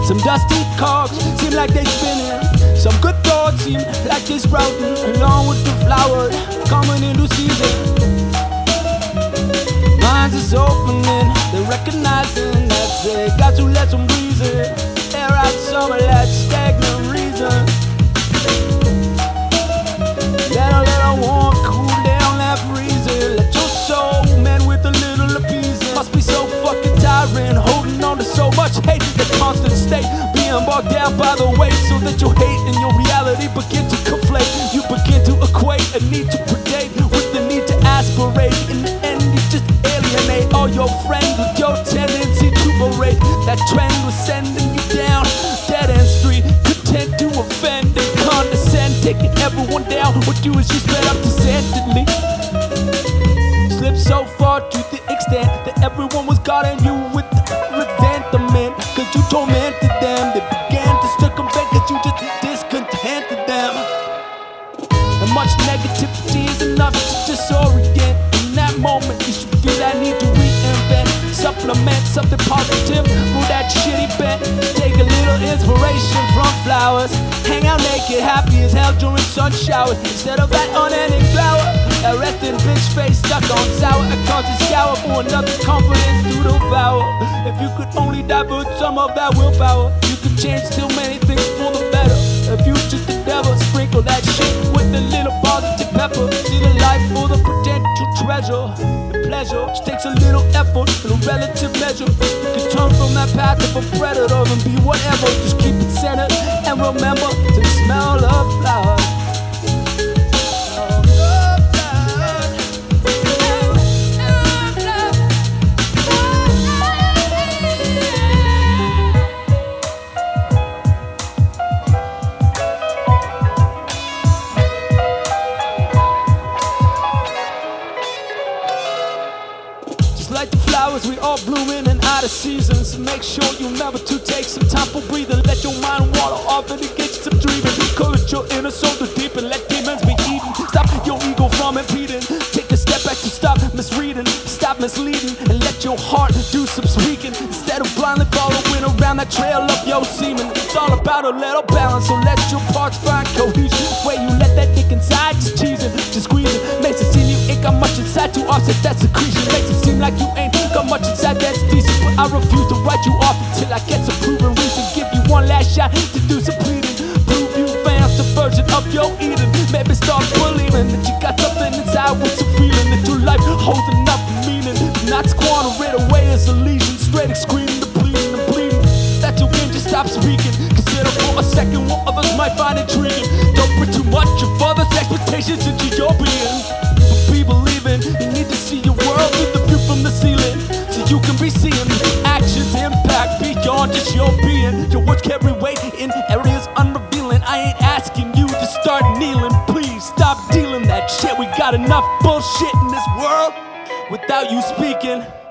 Some dusty cogs seem like they spinning. Some good thoughts seem like they sprouting, along with the flowers coming into season. Minds is opening, they're recognizing that they got to let some breeze in, air out some of that stagnant reason. Let a little warm cool down that freezing. Let your soul mend with a little appeasing. Must be so fucking tiring, holding on to so much hate. The constant state, being bogged down by the weight, so that your hate and your reality begin to conflate. You begin to equate a need to predate with the need to aspirate. In the end, you just alienate all your friends with your tendency to berate. That trend was sending you down dead-end street, content to offend and condescend, taking everyone down. What you is you sped up descendantly. Slipped so far to the extent that everyone was guarding you with resentment, cause you tormented them. They began to circumvent cause you just discontented them. And much negativity is enough to disorient. In that moment you should feel that need to reinvent, supplement something positive for that shitty bent. Take a little inspiration from flowers, hang out naked, happy as hell during sun showers, instead of that unending flower. That resting bitch face stuck on sour, a constant scour for another confidence to devour. If you could only divert some of that willpower, you could change so many things for the better. If you just the devil, sprinkle that shit with a little positive pepper. See the life for the potential treasure. The pleasure just takes a little effort in a relative measure. You can turn from that path of a predator and be whatever. Just keep it centered and remember to smell of flowers. Like the flowers, we all blooming and out of season. So make sure you remember to take some time for breathing. Let your mind water off and engage some dreaming. Encourage your inner soul to deepen. Let demons be eaten. Stop your ego from impeding. Take a step back to stop misreading. Stop misleading and let your heart do some speaking, instead of blindly following around that trail of your semen. It's all about a little balance, so let your parts find cohesion. Where you let that dick inside just teasing, just squeezing. Makes it seem you ain't got much inside to offset that secretion. Makes it seem like you ain't got much inside that's decent, but I refuse to write you off until I get some proven reason. Give you one last shot to do some pleading. Prove you found the version of your Eden. Maybe start believing that you got something inside with some feeling, that your life holds enough meaning. Not squander it away as a lesion, straight screaming, the bleeding and bleeding. That you can just stop speaking. Consider for a second what others might find intriguing. Don't put too much of others' expectations into your being. But be believing, you need to see your world through the view from the ceiling, so you can be seeing actions impact beyond just your being. Your words carry weight in areas unrevealing. I ain't asking you to start kneeling. Please stop dealing that shit. We got enough bullshit in this world without you speaking.